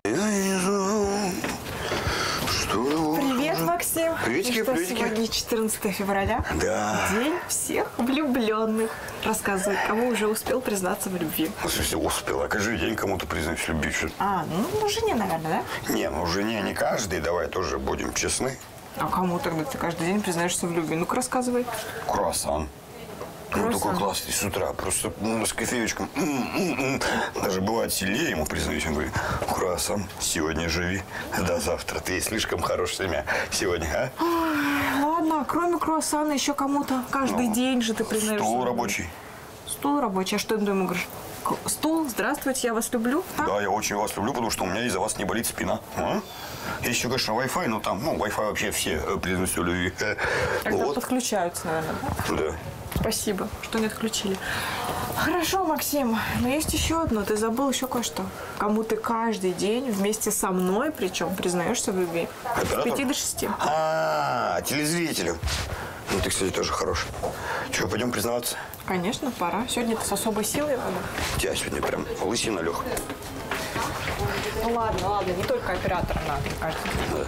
Я вижу, что... Привет, Максим. Приветики, что, приветики. Сегодня 14 февраля. Да. День всех влюбленных. Рассказывай, кому уже успел признаться в любви. Ну, если успел, а каждый день кому-то признаюсь в любви. Ну, жене, наверное, да? Не, ну жене не каждый, давай тоже будем честны. А кому тогда ты каждый день признаешься в любви? Ну-ка, рассказывай. Круассан. Ну, Круассан. такой классный с утра, просто с кофеечком. Даже бывает сильнее ему признаюсь, он говорит: круассан, сегодня живи, до завтра. Ты слишком хорош с меня сегодня, а? Ой, ладно, кроме круассана еще кому-то каждый день же ты признаешься. Стул рабочий. Стул рабочий. А что ты ему говоришь? Стул, здравствуйте, я вас люблю. Так? Да, я очень вас люблю, потому что у меня из-за вас не болит спина. А? Есть еще, конечно, Wi-Fi, но там, Wi-Fi вообще все признаются в любви. Когда Вот. подключаются, наверное, да? Да. Спасибо, что не отключили. Хорошо, Максим, но есть еще одно. Ты забыл еще кое-что. Кому ты каждый день вместе со мной, причем, признаешься в любви. С 5 до 6. Телезрителям. Ну, ты, кстати, тоже хорош. Че, пойдем признаваться? Конечно, пора. Сегодня ты с особой силой надо. У тебя сегодня прям лысина, Лех. Ну ладно, не только оператора надо, кажется. Да.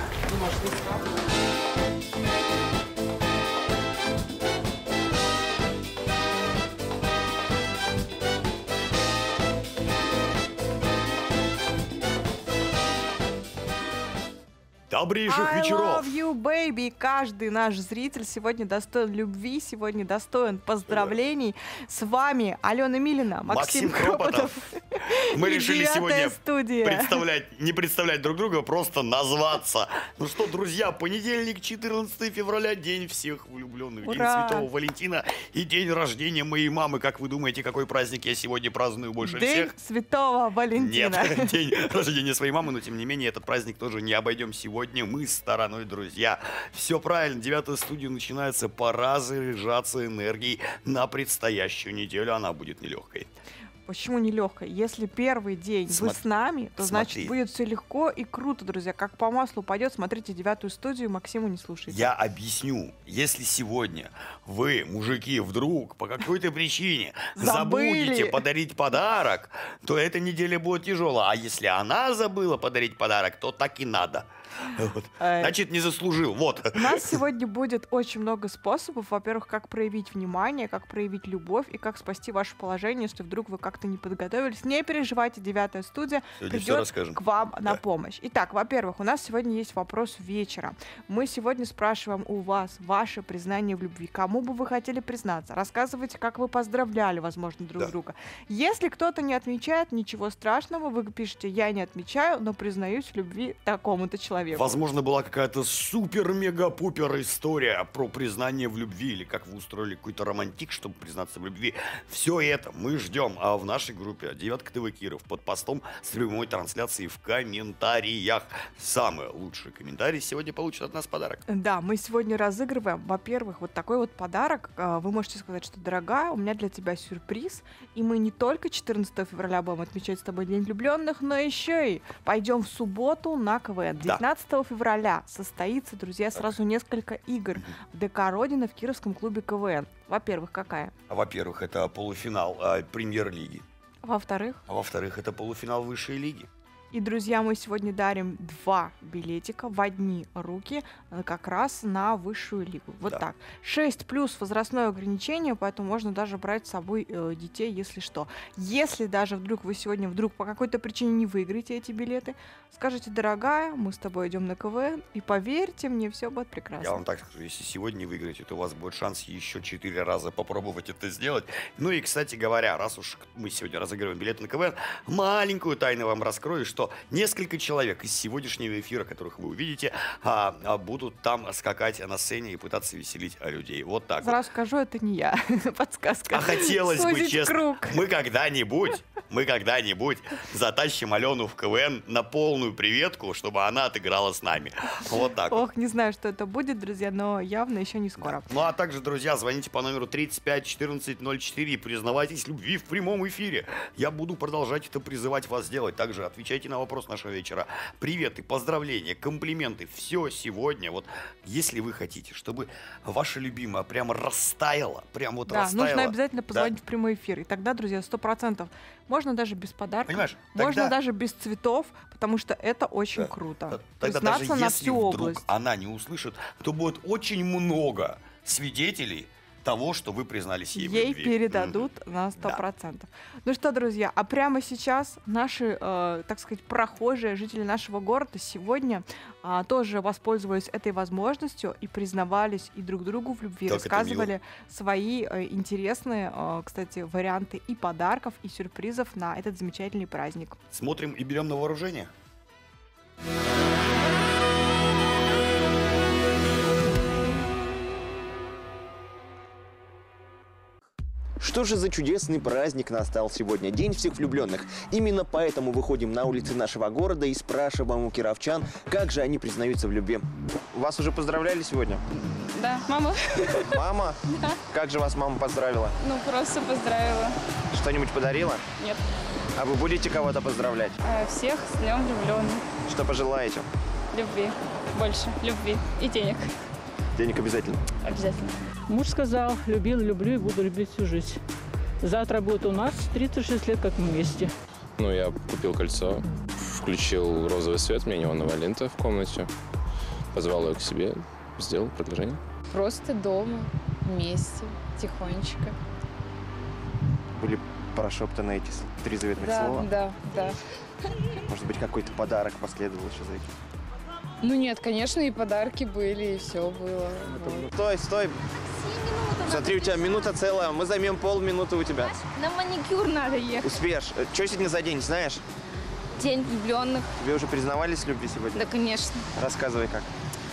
Добрейших I вечеров! love you, baby. Каждый наш зритель сегодня достоин любви, сегодня достоин поздравлений. С вами Алена Милина, Максим Кропотов. Мы и решили 9-я сегодня студия. не представлять друг друга, просто назваться. Ну что, друзья, понедельник, 14 февраля, день всех влюбленных, Ура! день Святого Валентина и день рождения моей мамы. Как вы думаете, какой праздник я сегодня праздную больше День всех? Святого Валентина. Нет, день рождения своей мамы, но тем не менее этот праздник тоже не обойдем сегодня мы стороной, друзья. Все правильно, 9-я студия начинается, пора заряжаться энергией на предстоящую неделю, она будет нелегкой. Почему нелегкая? Если первый день вы с нами, то значит будет все легко и круто, друзья. Как по маслу пойдет, смотрите 9-ю студию, Максиму не слушайте. Я объясню. Если сегодня вы, мужики, вдруг по какой-то причине забудете подарить подарок, то эта неделя будет тяжелая. А если она забыла подарить подарок, то так и надо. Вот. Значит, не заслужил. Вот. У нас сегодня будет очень много способов. Во-первых, как проявить внимание, как проявить любовь и как спасти ваше положение, если вдруг вы как-то не подготовились. Не переживайте, 9-я студия придет к вам на помощь. Итак, во-первых, у нас сегодня есть вопрос вечера. Мы сегодня спрашиваем у вас ваше признание в любви. Кому бы вы хотели признаться? Рассказывайте, как вы поздравляли, возможно, друг друга. Если кто-то не отмечает, ничего страшного. Вы пишете: я не отмечаю, но признаюсь в любви такому-то человеку. Возможно, была какая-то супер-мега-пупер история про признание в любви, или как вы устроили какой-то романтик, чтобы признаться в любви. Все это мы ждем в нашей группе 9 ТВ Киров под постом с прямой трансляцией в комментариях. Самый лучший комментарий сегодня получит от нас подарок. Да, мы сегодня разыгрываем, во-первых, вот такой вот подарок. Вы можете сказать, что, дорогая, у меня для тебя сюрприз, и мы не только 14 февраля будем отмечать с тобой День влюбленных, но еще и пойдем в субботу на КВН. 19 февраля состоится, друзья, сразу несколько игр в ДК Родина в Кировском клубе КВН. Во-первых, какая? Во-первых, это полуфинал премьер-лиги. Во-вторых? Во-вторых, это полуфинал высшей лиги. И, друзья, мы сегодня дарим 2 билетика в одни руки как раз на высшую лигу. Вот так. 6+ возрастное ограничение, поэтому можно даже брать с собой детей, если что. Если даже вдруг вы сегодня по какой-то причине не выиграете эти билеты, скажите: дорогая, мы с тобой идем на КВН, и поверьте мне, все будет прекрасно. Я вам так скажу, если сегодня не выиграете, то у вас будет шанс еще 4 раза попробовать это сделать. Ну и, кстати говоря, раз уж мы сегодня разыгрываем билеты на КВН, маленькую тайну вам раскрою, что несколько человек из сегодняшнего эфира, которых вы увидите, будут там скакать на сцене и пытаться веселить людей. Вот так. Сразу скажу, это не я. Подсказка. А хотелось бы, честно, круг. мы когда-нибудь затащим Алену в КВН на полную приветку, чтобы она отыграла с нами. Вот так. Ох, не знаю, что это будет, друзья, но явно еще не скоро. Ну а также, друзья, звоните по номеру 35 14 04 и признавайтесь в любви в прямом эфире. Я буду продолжать это призывать вас сделать. Также отвечайте на вопрос нашего вечера. Приветы, поздравления, комплименты. Все сегодня. Вот если вы хотите, чтобы ваша любимая прямо растаяла, прям вот растаяла. Нужно обязательно позвонить в прямой эфир. И тогда, друзья, 100% Можно даже без подарков. Понимаешь? Можно даже без цветов, потому что это очень круто. Тогда даже на если всю вдруг область. она не услышит, то будет очень много свидетелей того, что вы признались ей в Ей любви. передадут на 100%. Ну что, друзья, а прямо сейчас наши, так сказать, прохожие, жители нашего города сегодня тоже воспользовались этой возможностью и признавались и друг другу в любви, Как это рассказывали свои интересные, кстати, варианты и подарков, и сюрпризов на этот замечательный праздник. Смотрим и берем на вооружение. Что же за чудесный праздник настал сегодня? День всех влюбленных. Именно поэтому выходим на улицы нашего города и спрашиваем у кировчан, как же они признаются в любви. Вас уже поздравляли сегодня? Да, мама. Мама? Да. Как же вас мама поздравила? Ну, просто поздравила. Что-нибудь подарила? Нет. А вы будете кого-то поздравлять? Всех с днем влюбленных. Что пожелаете? Любви. Больше. Любви. И денег. Денег обязательно. Обязательно. Муж сказал, любил, люблю и буду любить всю жизнь. Завтра будет у нас 36 лет, как мы вместе. Ну, я купил кольцо, включил розовый свет, мне неоновая лента в комнате, позвал ее к себе, сделал предложение. Просто дома, вместе, тихонечко. Были прошептаны эти 3 заветных слова? Да. Может быть, какой-то подарок последовал еще за этим? Ну нет, конечно, и подарки были, и все было. Вот. Стой! Смотри, у тебя минута целая, мы займем полминуты у тебя. На маникюр надо ехать. Успеешь. Что сегодня за день, знаешь? День влюбленных. Тебе уже признавались в любви сегодня? Да, конечно. Рассказывай, как.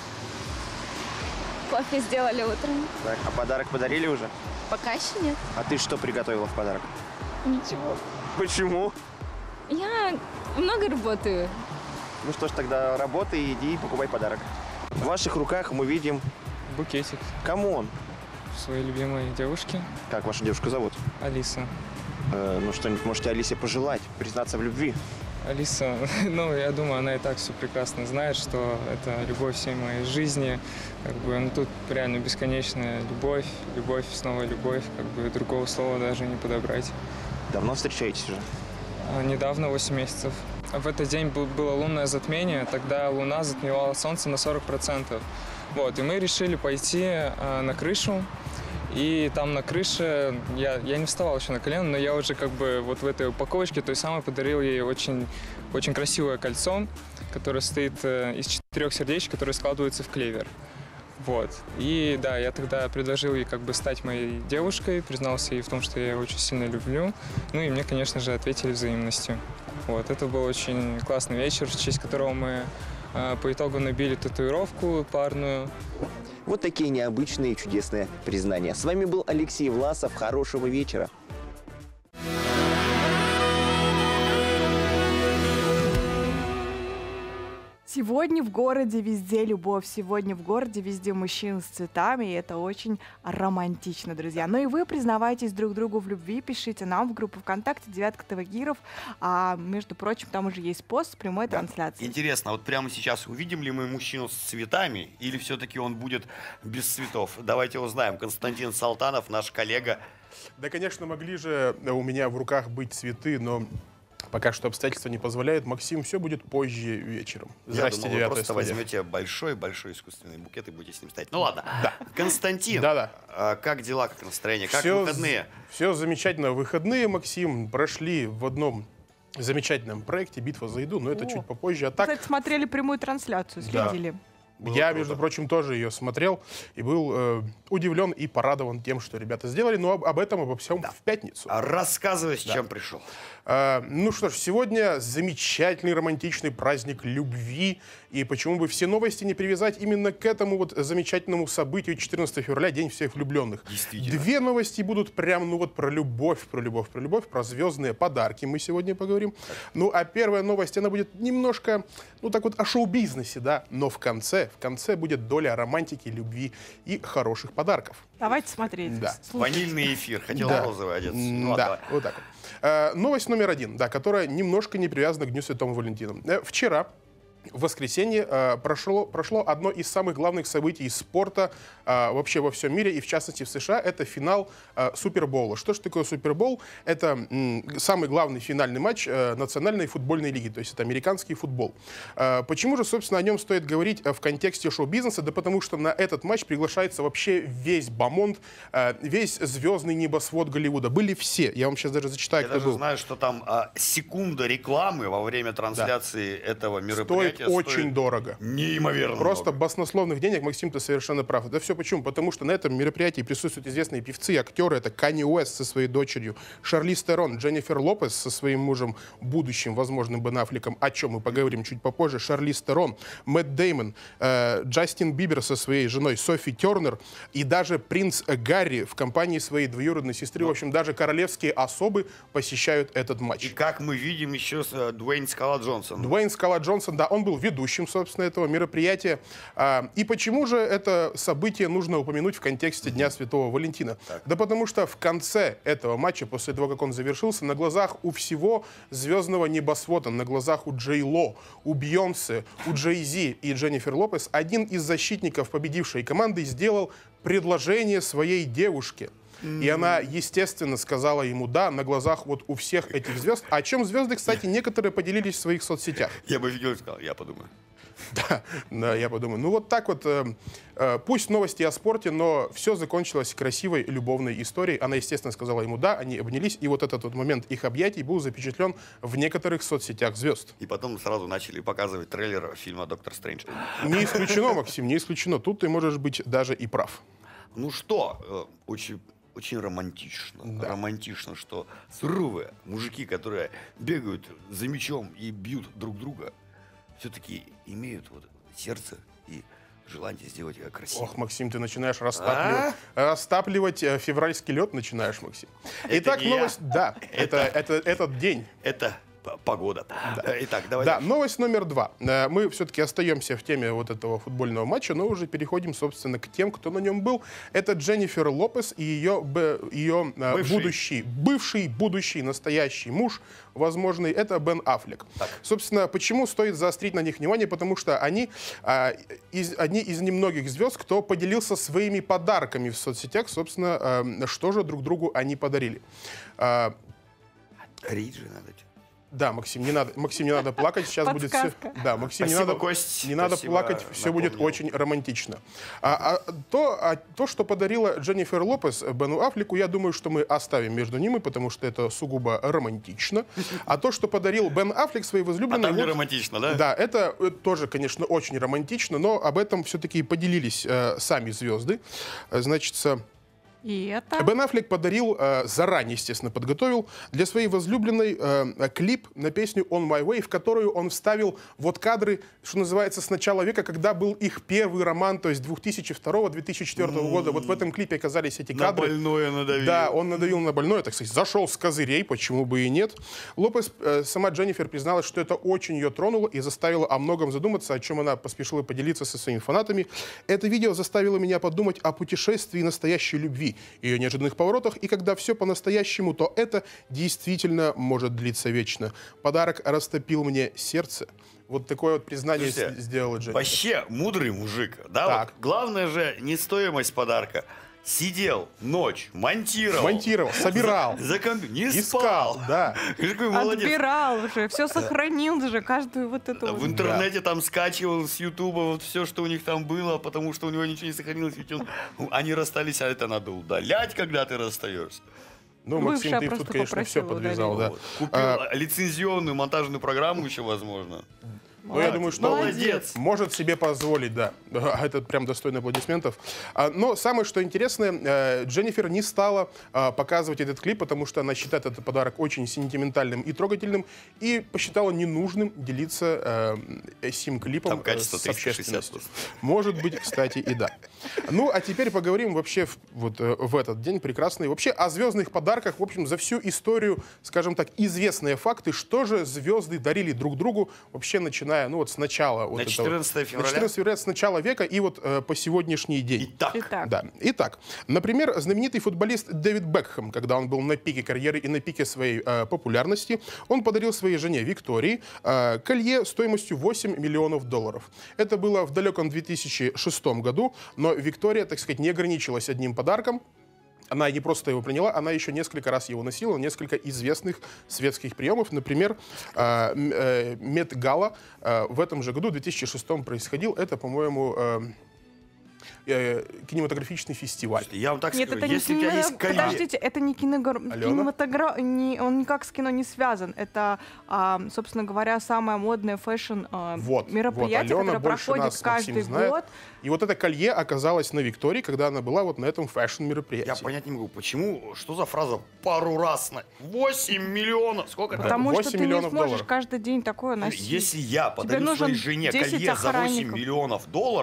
Кофе сделали утром. Так, а подарок подарили уже? Пока еще нет. А ты что приготовила в подарок? Ничего. Почему? Я много работаю. Ну что ж, тогда работай, иди и покупай подарок. В ваших руках мы видим... Букетик Кому он? своей любимой девушки Как вашу девушку зовут? Алиса. Ну что-нибудь можете Алисе пожелать, признаться в любви? Алиса, ну, я думаю, она и так все прекрасно знает, что это любовь всей моей жизни. Как бы, ну, тут реально бесконечная любовь, любовь, снова любовь. Как бы другого слова даже не подобрать. Давно встречаетесь уже? Недавно, 8 месяцев. В этот день было лунное затмение, тогда луна затмевала солнце на 40%. Вот, и мы решили пойти на крышу. И там на крыше, я не вставал еще на колено, но я уже как бы вот в этой упаковочке той самой подарил ей очень красивое кольцо, которое состоит из 4 сердечек, которые складываются в клевер. Вот. И да, я тогда предложил ей как бы стать моей девушкой, признался ей в том, что я ее очень сильно люблю. Ну и мне, конечно же, ответили взаимностью. Вот. Это был очень классный вечер, в честь которого мы по итогу набили татуировку парную. Вот такие необычные и чудесные признания. С вами был Алексей Власов. Хорошего вечера. Сегодня в городе везде любовь, сегодня в городе везде мужчины с цветами, и это очень романтично, друзья. Ну и вы признавайтесь друг другу в любви, пишите нам в группу ВКонтакте «Девятка ТВ Киров», между прочим, там уже есть пост с прямой трансляцией. Интересно, вот прямо сейчас увидим ли мы мужчину с цветами, или все-таки он будет без цветов? Давайте узнаем. Константин Салтанов, наш коллега. Да, конечно, могли же у меня в руках быть цветы, но пока что обстоятельства не позволяют. Максим, все будет позже вечером. Здрасте, я думал, вы просто студия. возьмете большой искусственный букет и будете с ним стоять. Ну ладно. Да. Константин, как дела, как настроение, как выходные? Все замечательно. Выходные, Максим, прошли в одном замечательном проекте «Битва за еду», но это чуть попозже. А так... Кстати, смотрели прямую трансляцию, следили. Я, между прочим, тоже ее смотрел и был удивлен и порадован тем, что ребята сделали. Но об этом, обо всем в пятницу. Рассказывай, с чем пришел. Ну что ж, сегодня замечательный романтичный праздник любви. И почему бы все новости не привязать именно к этому вот замечательному событию 14 февраля, День всех влюбленных. Действительно. 2 новости будут прям, ну вот про любовь, про звездные подарки мы сегодня поговорим. Ну а первая новость, она будет немножко, ну так вот о шоу-бизнесе, да, но в конце будет доля романтики, любви и хороших подарков. Давайте смотреть. Да. Ванильный эфир. Хотел розовый одеться. Ну, да, вот так вот. Новость номер 1, да, которая немножко не привязана к Дню Святого Валентина. Вчера в воскресенье прошло одно из самых главных событий спорта вообще во всем мире, и в частности в США. Это финал Супербоула. Что же такое Супербоул? Это самый главный финальный матч Национальной футбольной лиги, то есть это американский футбол. Почему же, собственно, о нем стоит говорить в контексте шоу-бизнеса? Да потому что на этот матч приглашается вообще весь бомонд, весь звездный небосвод Голливуда. Были все. Я вам сейчас даже зачитаю, Я кто даже был. знаю, что там секунда рекламы во время трансляции этого мероприятия Стоит очень дорого. Неимоверно Просто много. Баснословных денег, Максим, ты совершенно прав. Это все почему? Потому что на этом мероприятии присутствуют известные певцы, актеры. Это Канье Уэст со своей дочерью, Шарлиз Терон, Дженнифер Лопес со своим мужем, будущим, возможным Бен Аффлеком, о чем мы поговорим чуть попозже, Шарлиз Терон, Мэтт Дэймон, Джастин Бибер со своей женой Софи Тернер и даже принц Гарри в компании своей двоюродной сестры. В общем, даже королевские особы посещают этот матч. И как мы видим еще Дуэйн Скала Джонсон. Дуэйн Скала Джонсон, да, он был ведущим, собственно, этого мероприятия. И почему же это событие нужно упомянуть в контексте Дня Святого Валентина? Так. Да потому что в конце этого матча, после того, как он завершился, на глазах у всего звездного небосвода, на глазах у Джей Ло, у Бейонсе, у Джей Зи и Дженнифер Лопес, один из защитников победившей команды сделал предложение своей девушке. И она, естественно, сказала ему «да» на глазах вот у всех этих звезд. О чем звезды, кстати, некоторые поделились в своих соцсетях. Я бы видел и сказал, я подумаю. Да, я подумаю. Ну вот так вот, пусть новости о спорте, но все закончилось красивой любовной историей. Она, естественно, сказала ему «да», они обнялись, и вот этот вот момент их объятий был запечатлен в некоторых соцсетях звезд. И потом сразу начали показывать трейлер фильма «Доктор Стрэндж». Не исключено, Максим, не исключено. Тут ты можешь быть даже и прав. Ну что, очень романтично. Да. Романтично, что суровые мужики, которые бегают за мячом и бьют друг друга, все-таки имеют вот сердце и желание сделать красиво. Ох, Максим, ты начинаешь растапливать февральский лед, начинаешь, Максим. Итак, новость, да, это этот день. Это погода. Да. Итак, давай. Да, дальше. новость номер 2. Мы все-таки остаемся в теме вот этого футбольного матча, но уже переходим, собственно, к тем, кто на нем был. Это Дженнифер Лопес и ее будущий, настоящий муж, возможный, это Бен Аффлек. Так. Собственно, почему стоит заострить на них внимание? Потому что они одни из немногих звезд, кто поделился своими подарками в соцсетях. Собственно, что же друг другу они подарили. Риджи надо. Да, Максим, не надо плакать, сейчас будет все. Да, Максим, спасибо, Кость, не надо плакать, все будет очень романтично. То, что подарила Дженнифер Лопес Бену Аффлеку, я думаю, что мы оставим между ними, потому что это сугубо романтично. А то, что подарил Бен Аффлек своей возлюбленной... А там не романтично, да? Да, это тоже, конечно, очень романтично, но об этом все-таки поделились сами звезды. Значит, и это? Бен Аффлек подарил, заранее, естественно, подготовил для своей возлюбленной клип на песню «On My Way», в которую он вставил вот кадры, что называется, с начала века, когда был их первый роман, то есть 2002-2004 года. Вот в этом клипе оказались эти кадры. На больное надавил. Да, он надавил на больное, так сказать, зашел с козырей, почему бы и нет. Лопес, сама Дженнифер, призналась, что это очень ее тронуло и заставило о многом задуматься, о чем она поспешила поделиться со своими фанатами. Это видео заставило меня подумать о путешествии настоящей любви, ее неожиданных поворотах, и когда все по-настоящему, то это действительно может длиться вечно. Подарок растопил мне сердце. Вот такое вот признание сделала Дженнифер. Вообще мудрый мужик, да? Так. Вот главное же не стоимость подарка. Сидел ночь, монтировал, собирал, не искал, спал. Да. Какой молодец. Отбирал уже, все сохранил же, каждую вот эту... В интернете там скачивал с Ютуба вот все, что у них там было, потому что у него ничего не сохранилось, ведь они расстались, а это надо удалять, когда ты расстаешься. Ну, Максим, ты тут, конечно, все подвязал, да. Купил лицензионную монтажную программу еще, возможно. Ну, я думаю, что может себе позволить, да. Это прям достойно аплодисментов. Но самое, что интересное, Дженнифер не стала показывать этот клип, потому что она считает этот подарок очень сентиментальным и трогательным, и посчитала ненужным делиться сим клипом с общественностью. Может быть, кстати, и да. Ну, а теперь поговорим вообще вот в этот день прекрасный. Вообще о звездных подарках, в общем, за всю историю, скажем так, известные факты, что же звезды дарили друг другу, вообще начиная начиная, ну вот с начала... На 14 февраля? На 14 февраля, с начала века и вот по сегодняшний день. Итак. Да. Итак, например, знаменитый футболист Дэвид Бекхэм, когда он был на пике карьеры и на пике своей популярности, он подарил своей жене Виктории колье стоимостью $8 миллионов. Это было в далеком 2006 году, но Виктория, так сказать, не ограничилась одним подарком. Она не просто его приняла, она еще несколько раз его носила, несколько известных светских приемов. Например, Мет-гала в этом же году, в 2006 происходил. Это, по-моему, кинематографичный фестиваль. Я вам так Нет, скажу, это если не у тебя есть колье... Подождите, это не кинематограф, он никак с кино не связан. Это, собственно говоря, самое модное фэшн-мероприятие, которое проходит каждый год. И вот это колье оказалось на Виктории, когда она была вот на этом фэшн-мероприятии. Я понять не могу, почему, что за фраза пару раз на 8 миллионов? Сколько это? Потому что ты не сможешь каждый день такое носить. Если я подарю своей жене колье за $8 миллионов,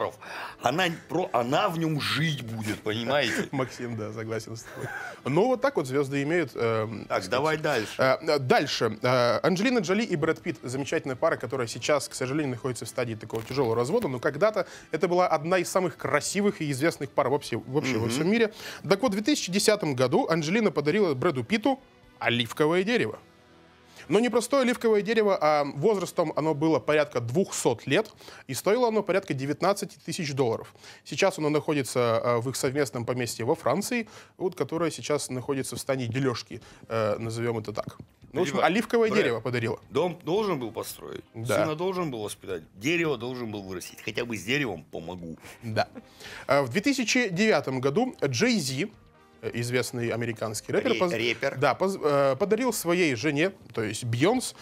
она в нем жить будет, понимаете? Максим, да, согласен с тобой. Ну, вот так вот звезды имеют... Так, давай дальше. Дальше. Анджелина Джоли и Брэд Питт. Замечательная пара, которая сейчас, к сожалению, находится в стадии такого тяжелого развода, но когда-то это была одна из самых красивых и известных пар вообще во всем мире. Так вот, в 2010 году Анджелина подарила Брэду Питту оливковое дерево. Но не простое оливковое дерево, а возрастом оно было порядка 200 лет, и стоило оно порядка $19 тысяч. Сейчас оно находится в их совместном поместье во Франции, вот, которое сейчас находится в стадии дележки, назовем это так. Ну, в общем, оливковое дерево подарила. Дом должен был построить, сына должен был воспитать, дерево должен был вырастить. Хотя бы с деревом помогу. Да. В 2009 году Джей Зи, известный американский рэпер, подарил своей жене, то есть Бейонс,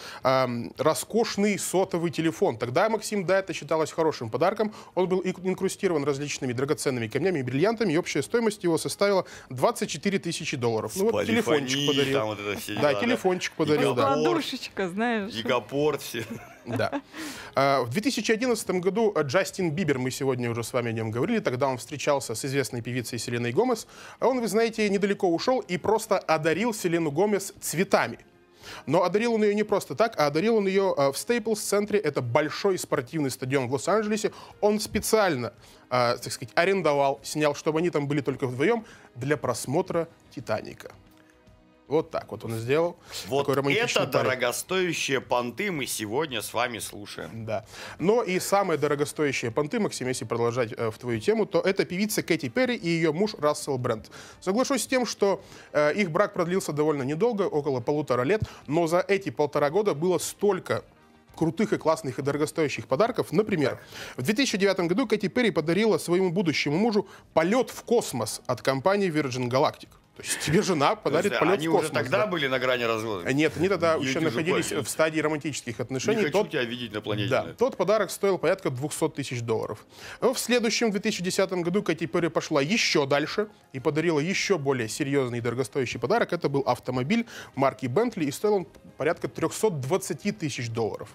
роскошный сотовый телефон. Тогда, Максим, да, это считалось хорошим подарком. Он был инкрустирован различными драгоценными камнями и бриллиантами, и общая стоимость его составила $24 тысячи. Ну вот телефончик подарил. Там вот это все да, телефончик подарил. Да. Подушечка, знаешь. Гигапорт, все. Да. В 2011 году Джастин Бибер, мы сегодня уже с вами о нем говорили, тогда он встречался с известной певицей Селеной Гомес. Он, вы знаете, недалеко ушел и просто одарил Селену Гомес цветами. Но одарил он ее не просто так, а одарил он ее в Стейплс-центре. Это большой спортивный стадион в Лос-Анджелесе. Он специально, так сказать, арендовал, снял, чтобы они там были только вдвоем, для просмотра «Титаника». Вот так вот он сделал. Вот это дорогостоящие понты мы сегодня с вами слушаем. Да. Но и самые дорогостоящие понты, Максим, если продолжать в твою тему, то это певица Кэти Перри и ее муж Рассел Брэнд. Соглашусь с тем, что их брак продлился довольно недолго, около 1,5 лет, но за эти 1,5 года было столько крутых и классных и дорогостоящих подарков. Например, в 2009 году Кэти Перри подарила своему будущему мужу полет в космос от компании Virgin Galactic. То есть тебе жена подарит полет в космос. Они уже тогда были на грани развода? Нет, они тогда еще находились в стадии романтических отношений. Не хочу тебя видеть на планете. Да, тот подарок стоил порядка $200 тысяч. В следующем, 2010 году, Кэти Перри пошла еще дальше и подарила еще более серьезный и дорогостоящий подарок. Это был автомобиль марки Bentley, и стоил он порядка $320 тысяч.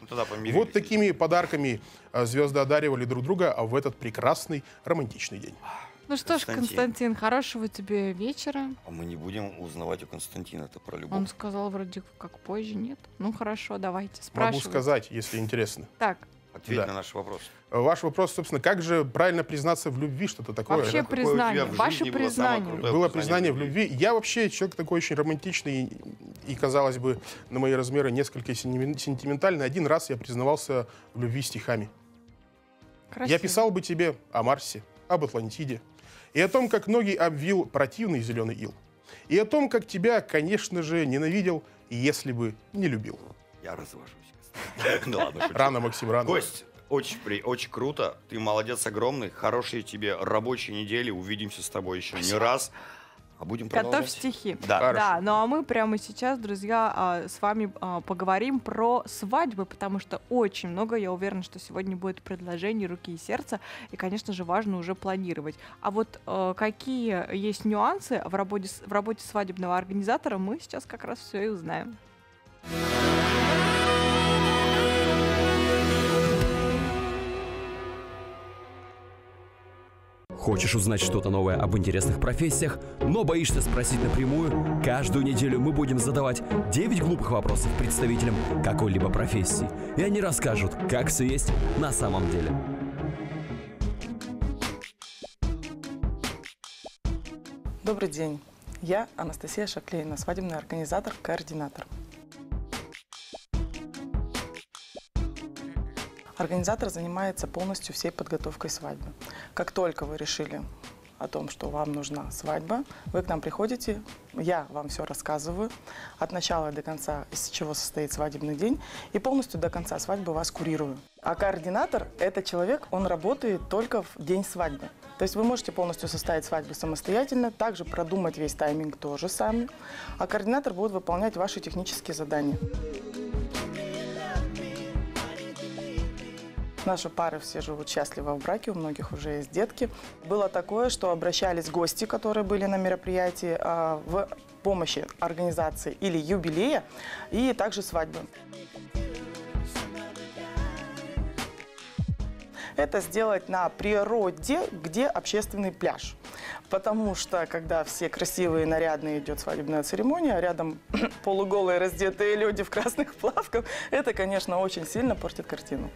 Вот такими подарками звезды одаривали друг друга в этот прекрасный романтичный день. Ну что ж, Константин, хорошего тебе вечера. А мы не будем узнавать у Константина это про любовь. Он сказал вроде как позже, нет? Ну хорошо, давайте, спрашивайте. Могу сказать, если интересно. Так. Ответь на наш вопрос. Ваш вопрос, собственно, как же правильно признаться в любви, что-то такое? Вообще признание, ваше признание. Было признание в любви. Я вообще человек такой очень романтичный и, казалось бы, на мои размеры несколько сентиментальный. Один раз я признавался в любви стихами. Красиво. Я писал бы тебе о Марсе, об Атлантиде, и о том, как ноги обвил противный зеленый ил, и о том, как тебя, конечно же, ненавидел, если бы не любил. Я развожусь. Ну ладно, рано, Максим, рано. Гость, очень круто. Ты молодец огромный. Хорошей тебе рабочей недели. Увидимся с тобой еще не раз. А будем продолжать. Готовь стихи. Да. Ну а мы прямо сейчас, друзья, с вами поговорим про свадьбы, потому что очень много, я уверена, что сегодня будет предложений руки и сердца, и, конечно же, важно уже планировать. А вот какие есть нюансы в работе свадебного организатора, мы сейчас как раз все и узнаем. Хочешь узнать что-то новое об интересных профессиях, но боишься спросить напрямую? Каждую неделю мы будем задавать 9 глупых вопросов представителям какой-либо профессии. И они расскажут, как все есть на самом деле. Добрый день. Я Анастасия Шаклейна, свадебный организатор, координатор. Организатор занимается полностью всей подготовкой свадьбы. Как только вы решили о том, что вам нужна свадьба, вы к нам приходите, я вам все рассказываю от начала до конца, из чего состоит свадебный день, и полностью до конца свадьбы вас курирую. А координатор – это человек, он работает только в день свадьбы. То есть вы можете полностью составить свадьбу самостоятельно, также продумать весь тайминг тоже сами, а координатор будет выполнять ваши технические задания. Наши пары все живут счастливо в браке, у многих уже есть детки. Было такое, что обращались гости, которые были на мероприятии, в помощи организации или юбилея, и также свадьбы. Это сделать на природе, где общественный пляж. Потому что, когда все красивые, нарядные, идет свадебная церемония, а рядом полуголые, раздетые люди в красных плавках, это, конечно, очень сильно портит картину.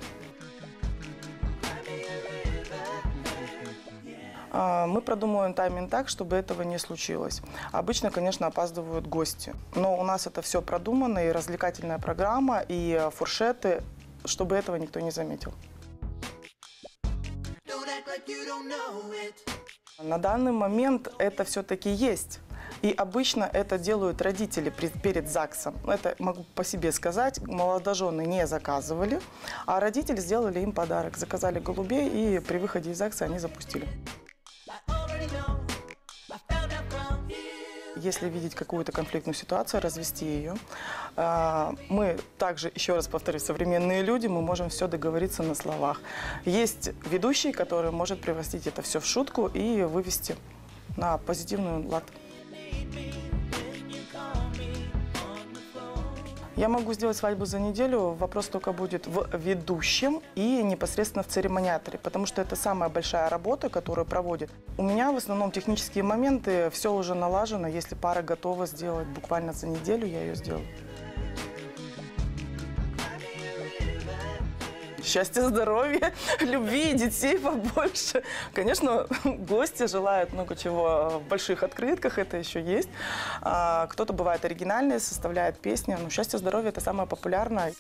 Мы продумываем тайминг так, чтобы этого не случилось. Обычно, конечно, опаздывают гости. Но у нас это все продумано, и развлекательная программа, и фуршеты, чтобы этого никто не заметил. На данный момент это все-таки есть. И обычно это делают родители перед ЗАГСом. Это могу по себе сказать. Молодожены не заказывали, а родители сделали им подарок. Заказали голубей, и при выходе из ЗАГСа они запустили. Если видеть какую-то конфликтную ситуацию, развести ее. Мы также, еще раз повторюсь, современные люди, мы можем все договориться на словах. Есть ведущий, который может превратить это все в шутку и вывести на позитивный лад. Я могу сделать свадьбу за неделю, вопрос только будет в ведущем и непосредственно в церемониаторе, потому что это самая большая работа, которую проводит. У меня в основном технические моменты, все уже налажено, если пара готова сделать буквально за неделю, я ее сделаю. Счастья, здоровья, любви, детей побольше. Конечно, гости желают много чего в больших открытках, это еще есть. Кто-то бывает оригинальный, составляет песни. Но счастье, здоровье – это самое популярное.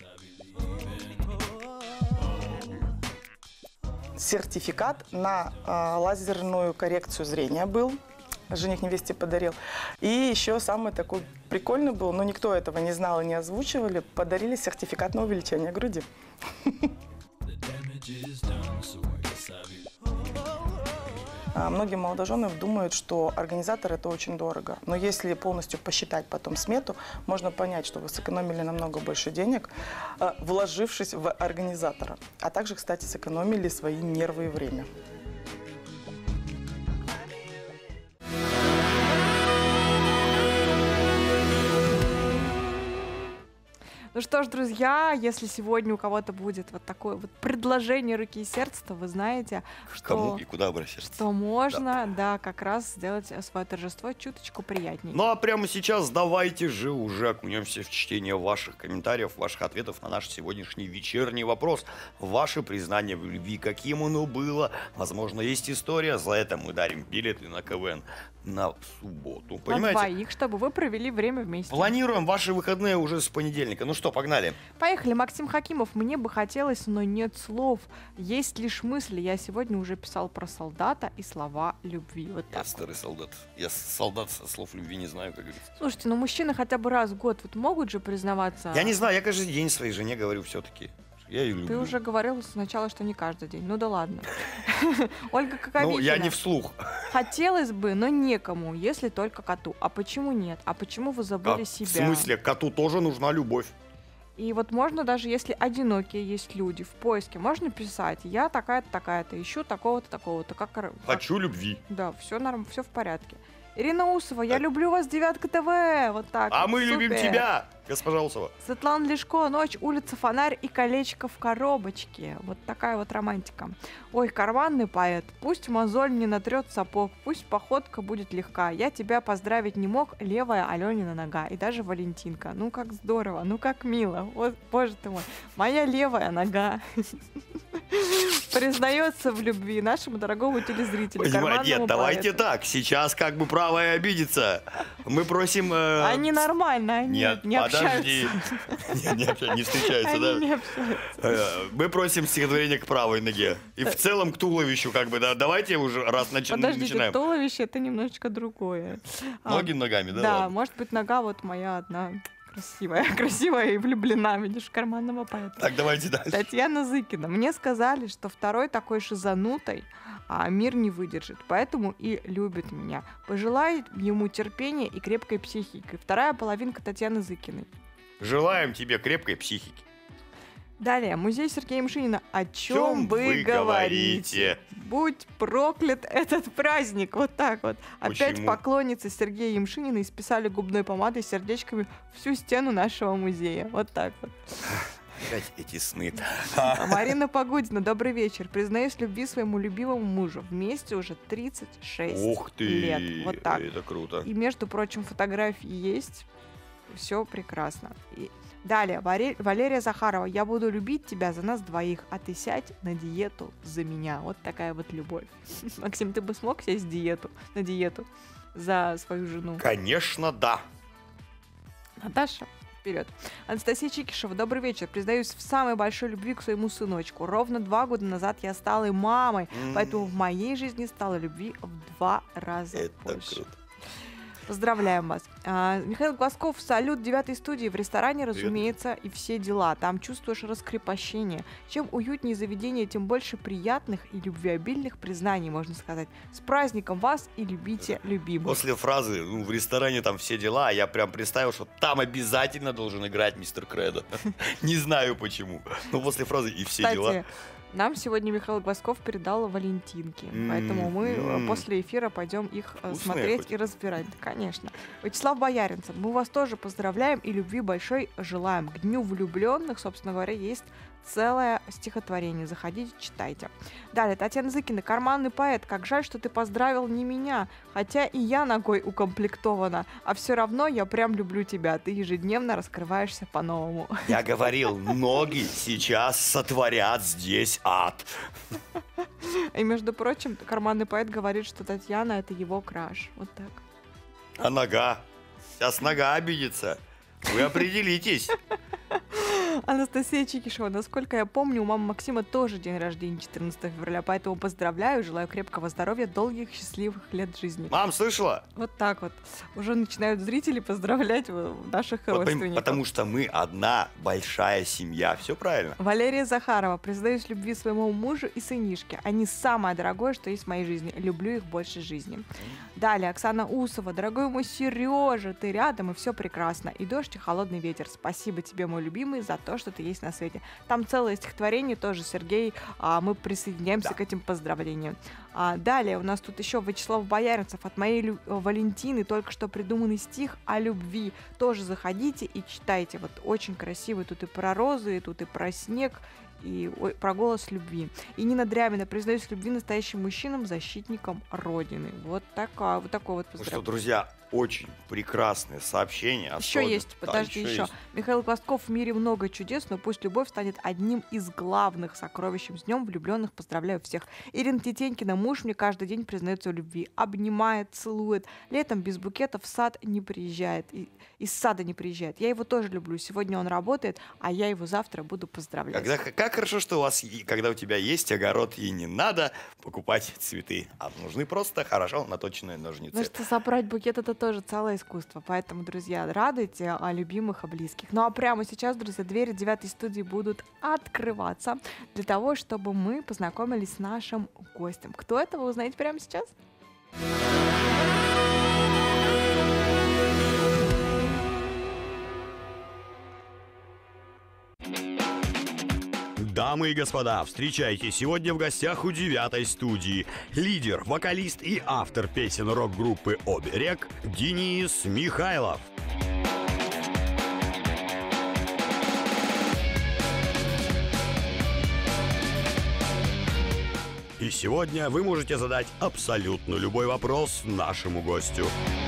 Сертификат на лазерную коррекцию зрения был. Жених невесте подарил. И еще самый такой прикольный был, но никто этого не знал и не озвучивали, подарили сертификат на увеличение груди. Многие молодожены думают, что организатор – это очень дорого. Но если полностью посчитать потом смету, можно понять, что вы сэкономили намного больше денег, вложившись в организатора. А также, кстати, сэкономили свои нервы и время. Ну что ж, друзья, если сегодня у кого-то будет вот такое вот предложение руки и сердца, то вы знаете, что, кому и куда обращаться. Что можно, да, как раз сделать свое торжество чуточку приятнее. Ну а прямо сейчас давайте же уже окунемся в чтение ваших комментариев, ваших ответов на наш сегодняшний вечерний вопрос. Ваше признание в любви, каким оно было? Возможно, есть история. За это мы дарим билеты на КВН на субботу. Понимаете? На двоих, чтобы вы провели время вместе. Планируем ваши выходные уже с понедельника. Ну что, погнали. Поехали. Максим Хакимов. Мне бы хотелось, но нет слов. Есть лишь мысли. Я сегодня уже писал про солдата и слова любви. Вот я так старый солдат. Я солдат, со слов любви не знаю, как говорится. Слушайте, ну мужчины хотя бы раз в год вот могут же признаваться. Я не знаю, я каждый день своей жене говорю все-таки. Я ее люблю. Ты уже говорил сначала, что не каждый день. Ну да ладно. Ольга Каковихина. Ну, я не вслух. Хотелось бы, но некому, если только коту. А почему нет? А почему вы забыли себя? В смысле? Коту тоже нужна любовь. И вот можно даже, если одинокие есть люди в поиске, можно писать: я такая-то, такая-то, ищу такого-то, такого-то. Хочу любви. Да, все нормально, все в порядке. Ирина Усова, я люблю вас, Девятка ТВ. Вот так. А вот, мы любим супер. тебя, госпожа Усова. Светлана Лешко, ночь, улица, фонарь и колечко в коробочке. Вот такая вот романтика. Ой, карманный поэт, пусть мозоль не натрет сапог, пусть походка будет легка. Я тебя поздравить не мог, левая Аленина нога и даже Валентинка. Ну как здорово, ну как мило. Вот, боже ты мой, моя левая нога признается в любви нашему дорогому телезрителю. Нет, давайте так, сейчас как бы правая обидится. Мы просим... Они нормально, они не подожди. общаются. Не встречаются, да? Они не общаются. Мы просим стихотворение к правой ноге. И в целом к туловищу, как бы, да. Давайте уже раз начинаем. Подождите, туловище — это немножечко другое. Ноги ногами, да? Да, ладно. может быть, нога вот моя одна красивая и влюблена, видишь, в карманного поэта. Так, давайте дальше. Татьяна Зыкина. Мне сказали, что второй такой шизанутой мир не выдержит, поэтому и любит меня. Пожелает ему терпения и крепкой психики. Вторая половинка Татьяны Зыкиной. Желаем тебе крепкой психики. Далее, музей Сергея Мшинина. О чем вы говорите? Будь проклят этот праздник. Вот так вот. Опять Почему? поклонницы Сергея Емшинина исписали губной помадой сердечками всю стену нашего музея. Вот так вот. Опять эти сны. Марина Погодина, добрый вечер. Признаюсь в любви своему любимому мужу. Вместе уже 36 Ух ты, лет. Вот так. Это круто. И, между прочим, фотографии есть. Все прекрасно. И далее, Валерия Захарова. Я буду любить тебя за нас двоих, а ты сядь на диету за меня. Вот такая вот любовь. Максим, ты бы смог сесть на диету за свою жену? Конечно, да. Наташа, вперед. Анастасия Чикишева, добрый вечер. Признаюсь в самой большой любви к своему сыночку. Ровно 2 года назад я стала и мамой, поэтому в моей жизни стало любви в 2 раза больше. Круто. Поздравляем вас. Михаил Глазков, салют 9-й студии. В ресторане, разумеется, и все дела. Там чувствуешь раскрепощение. Чем уютнее заведение, тем больше приятных и любвеобильных признаний, можно сказать. С праздником вас и любите любимых. После фразы в ресторане там все дела, я прям представил, что там обязательно должен играть мистер Кредо. Не знаю почему. Но после фразы и все дела. Нам сегодня Михаил Глазков передал Валентинки, поэтому мы после эфира пойдем их смотреть и разбирать. Конечно. Вячеслав Бояринцев, мы вас тоже поздравляем и любви большой желаем. К Дню влюбленных, собственно говоря, есть целое стихотворение. Заходите, читайте. Далее, Татьяна Зыкина, карманный поэт. Как жаль, что ты поздравил не меня, хотя и я ногой укомплектована, а все равно я прям люблю тебя. Ты ежедневно раскрываешься по-новому. Я говорил, ноги сейчас сотворят здесь ад. И, между прочим, карманный поэт говорит, что Татьяна — это его краш. Вот так. А нога? Сейчас нога обидится. Вы определитесь. Анастасия Чикишева, насколько я помню, у мамы Максима тоже день рождения 14 февраля, поэтому поздравляю, желаю крепкого здоровья, долгих, счастливых лет жизни. Мам, слышала? Вот так вот. Уже начинают зрители поздравлять наших родственников. Потому что мы одна большая семья. Все правильно. Валерия Захарова. Признаюсь в любви своему мужу и сынишке. Они самое дорогое, что есть в моей жизни. Люблю их больше жизни. Далее, Оксана Усова. Дорогой мой Сережа, ты рядом, и все прекрасно. И дождь, и холодный ветер. Спасибо тебе, мой любимый, за то, что ты есть на свете. Там целое стихотворение тоже, Сергей. Мы присоединяемся к этим поздравлениям. Далее у нас тут еще Вячеслав Бояринцев. От моей Валентины только что придуманный стих о любви. Тоже заходите и читайте. Вот очень красивый. Тут и про розы, и тут и про снег, и про голос любви. И Нина Дрямина. Признаюсь в любви настоящим мужчинам, защитникам Родины. Вот такое вот поздравление. Ну что, друзья, очень прекрасное сообщение. Еще есть, подожди, еще. Михаил Глазков, в мире много чудес, но пусть любовь станет одним из главных сокровищем. С днем влюбленных поздравляю всех. Ирина Тетенькина, муж мне каждый день признается в любви. Обнимает, целует. Летом без букета в сад не приезжает. Из сада не приезжает. Я его тоже люблю. Сегодня он работает, а я его завтра буду поздравлять. Как хорошо, что у вас, когда у тебя есть огород, и не надо покупать цветы, а нужны просто хорошо наточенные ножницы. Ну что, собрать букет — это тоже целое искусство. Поэтому, друзья, радуйте о любимых, о близких. Ну а прямо сейчас, друзья, двери 9-й студии будут открываться для того, чтобы мы познакомились с нашим гостем. Кто это, вы узнаете прямо сейчас? Дамы и господа, встречайте, сегодня в гостях у 9-й студии лидер, вокалист и автор песен рок-группы «Оберег» Денис Михайлов. И сегодня вы можете задать абсолютно любой вопрос нашему гостю.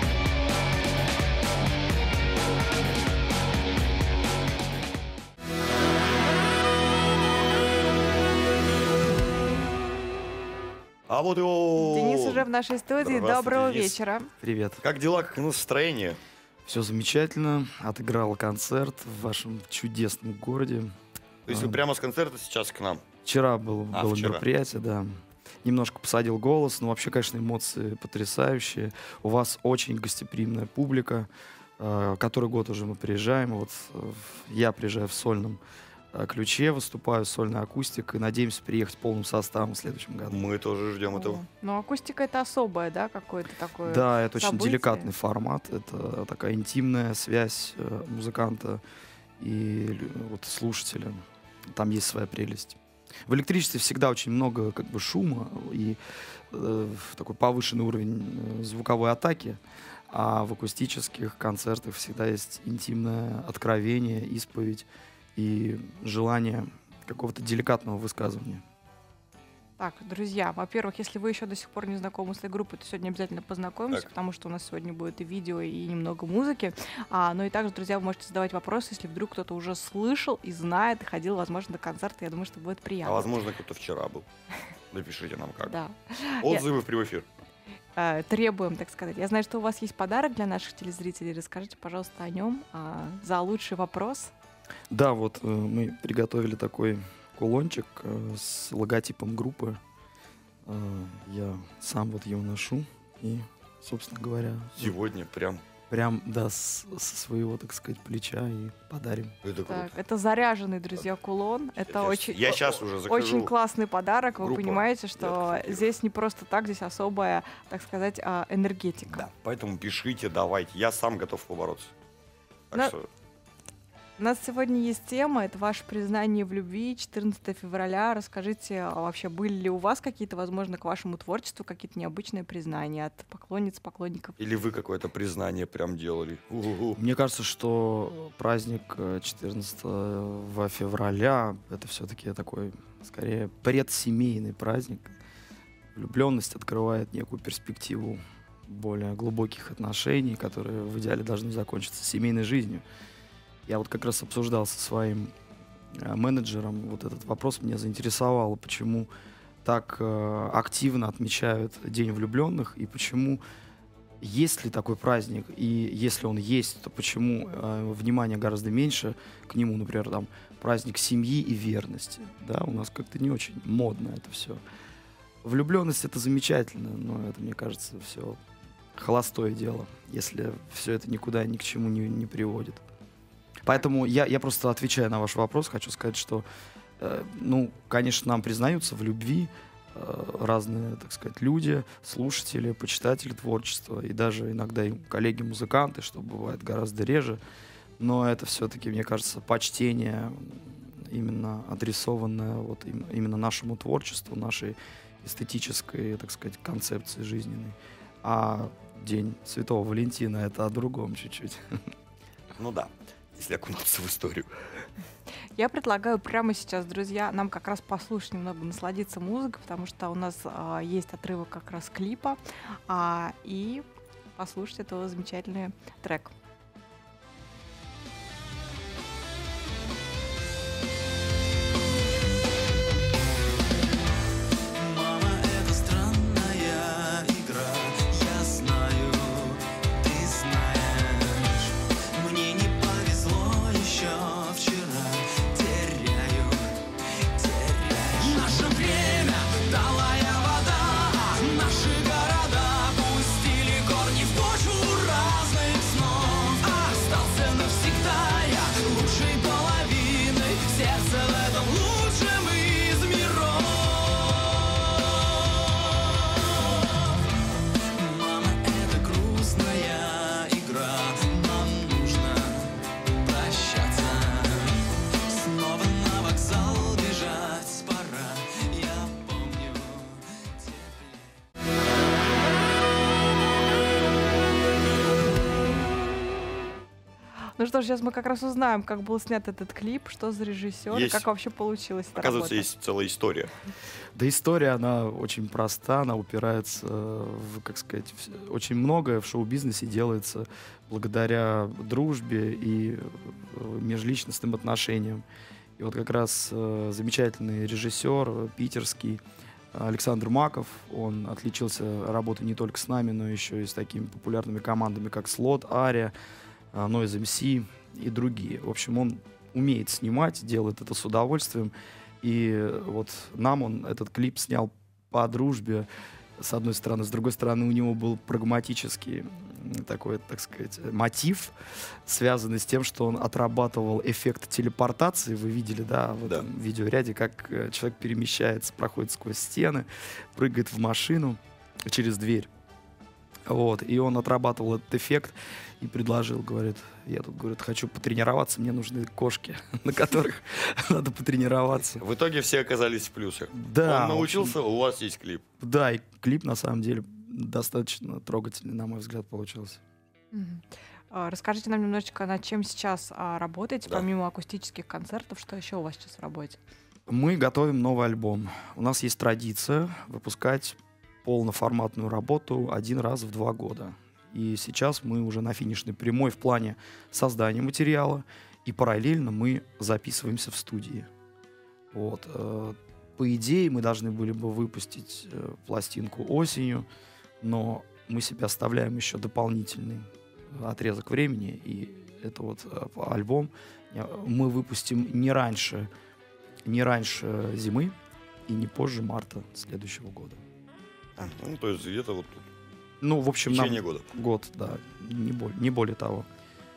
А вот его... Денис уже в нашей студии. Доброго вечера. Привет. Как дела, как настроение? Все замечательно. Отыграл концерт в вашем чудесном городе. То есть вы прямо с концерта сейчас к нам? Вчера было вчера. мероприятие, да. Немножко посадил голос, но вообще, конечно, эмоции потрясающие. У вас очень гостеприимная публика. Который год уже мы приезжаем. Вот я приезжаю в сольном ключе, выступаю, сольная акустика, и надеемся приехать полным составом в следующем году. Мы тоже ждем этого. Но акустика это особое, да, какое-то такое. Да, это событие. очень деликатный формат, это такая интимная связь музыканта и вот слушателя. Там есть своя прелесть. В электричестве всегда очень много как бы шума и такой повышенный уровень звуковой атаки, а в акустических концертах всегда есть интимное откровение, исповедь и желание какого-то деликатного высказывания. Так, друзья, во-первых, если вы еще до сих пор не знакомы с этой группой, то сегодня обязательно познакомимся, потому что у нас сегодня будет и видео, и немного музыки. Ну и также, друзья, вы можете задавать вопросы, если вдруг кто-то уже слышал и знает, и ходил, возможно, до концерта. Я думаю, что будет приятно. А возможно, кто-то вчера был. Напишите нам как. Да. Отзывы в прямой эфир. Требуем, так сказать. Я знаю, что у вас есть подарок для наших телезрителей. Расскажите, пожалуйста, о нем. За лучший вопрос. Да, вот мы приготовили такой кулончик с логотипом группы. Я сам вот его ношу и, собственно говоря... Сегодня прям, да, со своего, так сказать, плеча и подарим. Это заряженный, друзья, кулон. Это я сейчас уже закажу. Очень классный подарок. Вы Группа. понимаете, что здесь не просто так, здесь особая, так сказать, энергетика. Да, поэтому пишите, давайте. Я сам готов побороться. Так что... У нас сегодня есть тема, это ваше признание в любви, 14 февраля. Расскажите, вообще, были ли у вас какие-то, возможно, к вашему творчеству какие-то необычные признания от поклонниц, поклонников? Или вы какое-то признание прям делали? Мне кажется, что праздник 14 февраля — это все-таки такой, скорее, предсемейный праздник. Влюбленность открывает некую перспективу более глубоких отношений, которые в идеале должны закончиться семейной жизнью. Я вот как раз обсуждал со своим менеджером вот этот вопрос, меня заинтересовало, почему так активно отмечают День влюбленных, и почему, есть ли такой праздник, и если он есть, то почему внимания гораздо меньше к нему, например, там, праздник семьи и верности. Да, у нас как-то не очень модно это все. Влюбленность — это замечательно, но это, мне кажется, все холостое дело, если все это никуда ни к чему не приводит. Поэтому я просто, отвечая на ваш вопрос, хочу сказать, что, конечно, нам признаются в любви разные, так сказать, люди, слушатели, почитатели творчества, и даже иногда и коллеги-музыканты, что бывает гораздо реже. Но это все-таки, мне кажется, почтение именно адресованное вот именно нашему творчеству, нашей эстетической, так сказать, концепции жизненной. А День Святого Валентина — это о другом чуть-чуть. Ну да. Если окунуться в историю. Я предлагаю прямо сейчас, друзья, нам как раз послушать немного, насладиться музыкой, потому что у нас есть отрывок как раз клипа, и послушать этот замечательный трек. Наши города пустили корни в почву разных снов. Ну что ж, сейчас мы как раз узнаем, как был снят этот клип, что за режиссер, и как вообще получилось эта Оказывается, работа. есть целая история. Да, история, она очень проста, она упирается в, как сказать, очень многое в шоу-бизнесе делается благодаря дружбе и межличностным отношениям. И вот как раз замечательный режиссер питерский Александр Маков, он отличился работой не только с нами, но еще и с такими популярными командами, как Слот, Ария, Noise MC и другие. В общем, он умеет снимать, делает это с удовольствием. И вот нам он этот клип снял по дружбе, с одной стороны. С другой стороны, у него был прагматический такой, так сказать, мотив, связанный с тем, что он отрабатывал эффект телепортации. Вы видели, да, в этом видеоряде, как человек перемещается, проходит сквозь стены, прыгает в машину через дверь. Вот, и он отрабатывал этот эффект и предложил, говорит, я тут, говорит, хочу потренироваться, мне нужны кошки, на которых надо потренироваться. В итоге все оказались в плюсах. Да. Он научился, у вас есть клип. Да, и клип, на самом деле, достаточно трогательный, на мой взгляд, получился. Расскажите нам немножечко, над чем сейчас работаете, помимо акустических концертов, что еще у вас сейчас в работе? Мы готовим новый альбом. У нас есть традиция выпускать полноформатную работу 1 раз в 2 года. И сейчас мы уже на финишной прямой в плане создания материала, и параллельно мы записываемся в студии. Вот. По идее, мы должны были бы выпустить пластинку осенью, но мы себе оставляем еще дополнительный отрезок времени, и это вот альбом мы выпустим не раньше зимы и не позже марта следующего года. Ну, то есть где-то вот тут. Ну, в общем, в течение года. Год, да, не более того.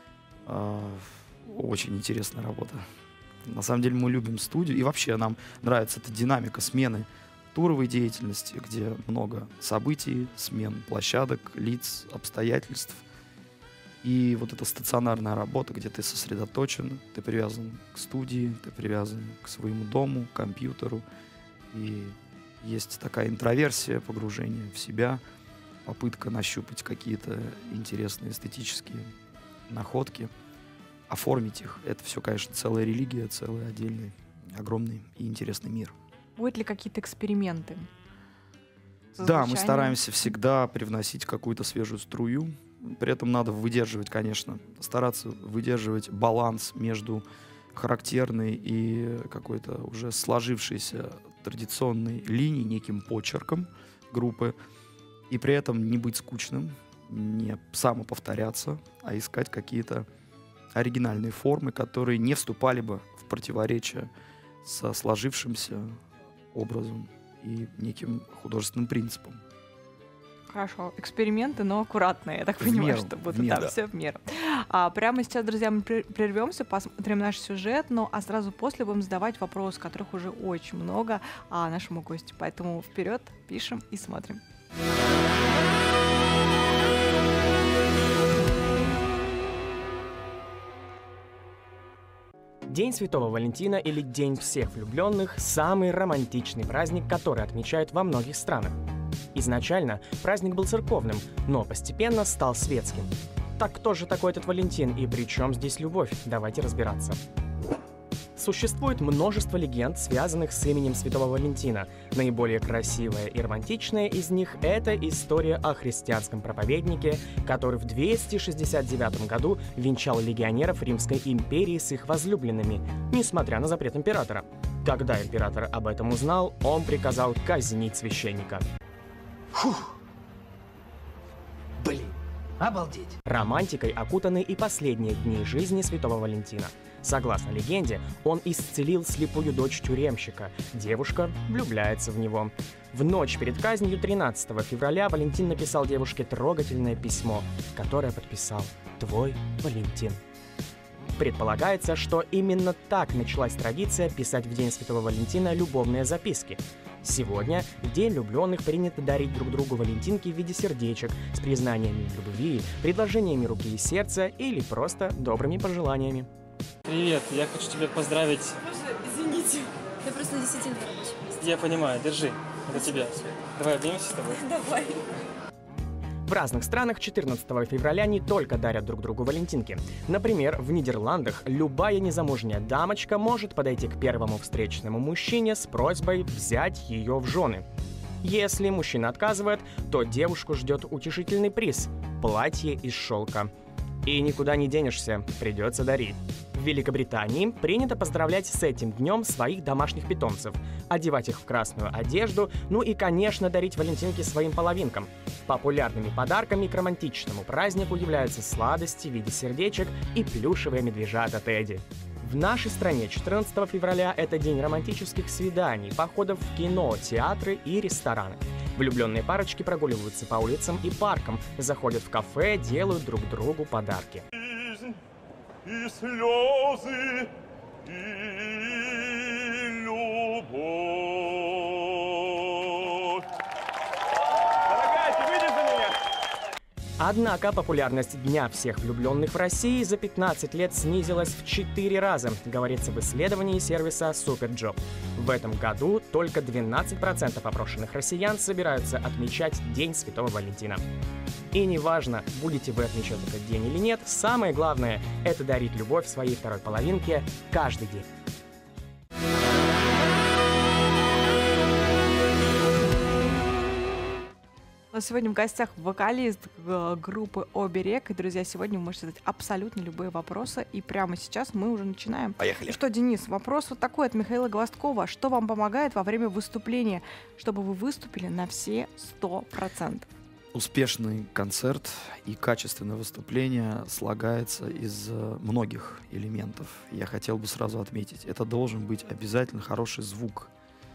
Очень интересная работа. На самом деле мы любим студию, и вообще нам нравится эта динамика смены туровой деятельности, где много событий, смен площадок, лиц, обстоятельств. И вот эта стационарная работа, где ты сосредоточен, ты привязан к студии, ты привязан к своему дому, к компьютеру. И есть такая интроверсия, погружение в себя, попытка нащупать какие-то интересные эстетические находки, оформить их. Это все, конечно, целая религия, целый отдельный, огромный и интересный мир. Будут ли какие-то эксперименты? Да, мы стараемся всегда привносить какую-то свежую струю. При этом надо выдерживать, конечно, стараться выдерживать баланс между характерной и какой-то уже сложившейся традиционной линией, неким почерком группы, и при этом не быть скучным, не самоповторяться, а искать какие-то оригинальные формы, которые не вступали бы в противоречие со сложившимся образом и неким художественным принципом. Хорошо, эксперименты, но аккуратные, я так понимаю, что будут там все в меру. Прямо сейчас, друзья, мы прервемся, посмотрим наш сюжет, ну а сразу после будем задавать вопросы, которых уже очень много нашему гостю. Поэтому вперед, пишем и смотрим. День Святого Валентина или День всех влюбленных – самый романтичный праздник, который отмечают во многих странах. Изначально праздник был церковным, но постепенно стал светским. Так кто же такой этот Валентин и при чем здесь любовь? Давайте разбираться. Существует множество легенд, связанных с именем Святого Валентина. Наиболее красивая и романтичная из них – это история о христианском проповеднике, который в 269 году венчал легионеров Римской империи с их возлюбленными, несмотря на запрет императора. Когда император об этом узнал, он приказал казнить священника. Фух. Блин, обалдеть. Романтикой окутаны и последние дни жизни Святого Валентина. Согласно легенде, он исцелил слепую дочь тюремщика. Девушка влюбляется в него. В ночь перед казнью 13 февраля Валентин написал девушке трогательное письмо, которое подписал «Твой Валентин». Предполагается, что именно так началась традиция писать в День Святого Валентина любовные записки. Сегодня, в День влюбленных, принято дарить друг другу валентинки в виде сердечек с признаниями любви, предложениями руки и сердца или просто добрыми пожеланиями. Привет, я хочу тебя поздравить. Извините, я просто действительно рабочий. Я понимаю, держи, это тебе. Давай обнимемся с тобой. Давай. В разных странах 14 февраля не только дарят друг другу валентинки. Например, в Нидерландах любая незамужняя дамочка может подойти к первому встречному мужчине с просьбой взять ее в жены. Если мужчина отказывает, то девушку ждет утешительный приз – платье из шелка. И никуда не денешься, придется дарить. В Великобритании принято поздравлять с этим днем своих домашних питомцев, одевать их в красную одежду, ну и, конечно, дарить валентинки своим половинкам. Популярными подарками к романтичному празднику являются сладости в виде сердечек и плюшевые медвежата Тедди. В нашей стране 14 февраля – это день романтических свиданий, походов в кино, театры и рестораны. Влюбленные парочки прогуливаются по улицам и паркам, заходят в кафе, делают друг другу подарки. И слезы, и любовь. Дорогая, ты выйдешь за меня? Однако популярность Дня всех влюбленных в России за 15 лет снизилась в 4 раза, говорится в исследовании сервиса Superjob. В этом году только 12% опрошенных россиян собираются отмечать День Святого Валентина. И неважно, будете вы отмечать этот день или нет, самое главное – это дарить любовь своей второй половинке каждый день. У нас сегодня в гостях вокалист группы Оберег. И, друзья, сегодня вы можете задать абсолютно любые вопросы. И прямо сейчас мы уже начинаем. Поехали. Ну что, Денис, вопрос вот такой от Михаила Гвоздкова. Что вам помогает во время выступления, чтобы вы выступили на все 100%? Успешный концерт и качественное выступление слагается из многих элементов. Я хотел бы сразу отметить, это должен быть обязательно хороший звук.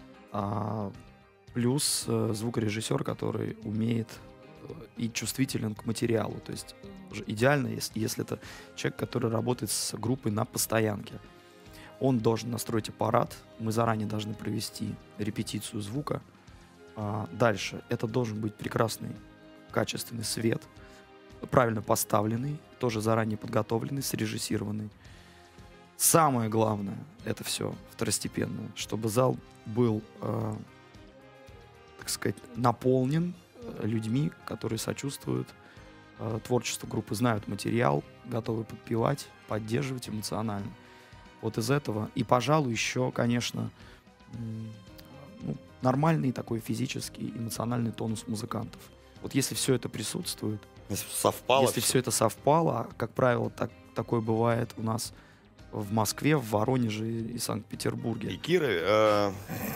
Плюс звукорежиссер, который умеет и чувствителен к материалу. То есть идеально, если это человек, который работает с группой на постоянке. Он должен настроить аппарат, мы заранее должны провести репетицию звука. Дальше это должен быть прекрасный, качественный свет, правильно поставленный, тоже заранее подготовленный, срежиссированный. Самое главное, это все второстепенное, чтобы зал был, так сказать, наполнен людьми, которые сочувствуют творчеству группы, знают материал, готовы подпевать, поддерживать эмоционально. Вот из этого. И, пожалуй, еще, конечно, нормальный такой физический, эмоциональный тонус музыкантов. Вот если все это присутствует, если все это совпало, как правило, такое бывает у нас в Москве, в Воронеже и Санкт-Петербурге. И Кирове.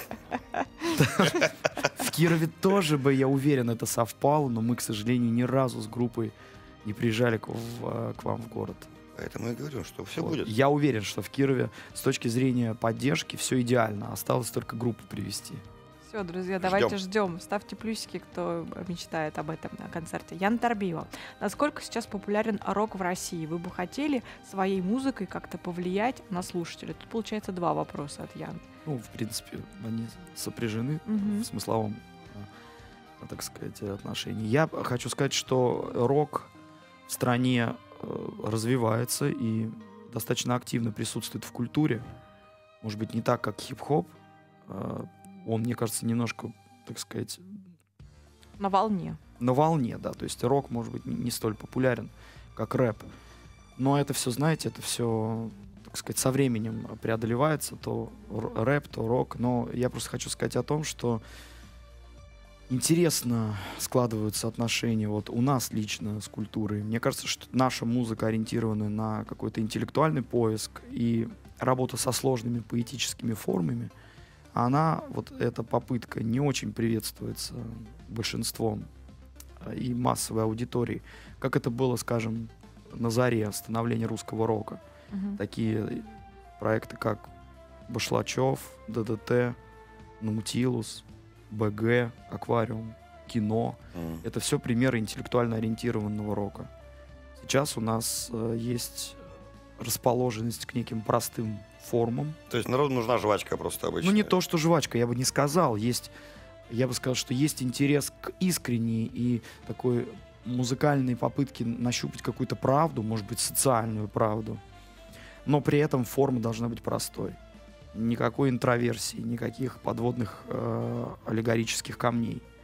В Кирове тоже бы, я уверен, это совпало, но мы, к сожалению, ни разу с группой не приезжали к вам в город. Поэтому я говорю, что все будет. Я уверен, что в Кирове с точки зрения поддержки все идеально. Осталось только группу привести. Все, друзья, давайте ждем. Ставьте плюсики, кто мечтает об этом на концерте. Яна Торбиева. Насколько сейчас популярен рок в России? Вы бы хотели своей музыкой как-то повлиять на слушателей? Тут, получается, 2 вопроса от Яны. Ну, в принципе, они сопряжены в смысловом, так сказать, отношении. Я хочу сказать, что рок в стране развивается и достаточно активно присутствует в культуре. Может быть, не так, как хип-хоп. Он, мне кажется, немножко, так сказать... На волне. На волне, да. То есть рок, может быть, не столь популярен, как рэп. Но это все, знаете, это все, так сказать, со временем преодолевается. То рэп, то рок. Но я просто хочу сказать о том, что интересно складываются отношения вот у нас лично с культурой. Мне кажется, что наша музыка ориентирована на какой-то интеллектуальный поиск и работа со сложными поэтическими формами. Она, вот эта попытка, не очень приветствуется большинством и массовой аудиторией, как это было, скажем, на заре становления русского рока. Такие проекты, как Башлачев, ДДТ, Наутилус, БГ, Аквариум, Кино. Это все примеры интеллектуально ориентированного рока. Сейчас у нас есть расположенность к неким простым формам. То есть народу нужна жвачка просто обычно? Ну, не то, что жвачка, я бы не сказал. Я бы сказал, что есть интерес к искренней и такой музыкальной попытке нащупать какую-то правду, может быть, социальную правду. Но при этом форма должна быть простой. Никакой интроверсии, никаких подводных аллегорических камней.